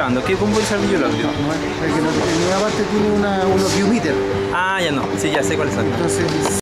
grabando. ¿Qué cómo puede ser el audio? No, es que no, aparte tiene unos Q-meter. Ah, ya no. Sí, ya sé cuáles son. Entonces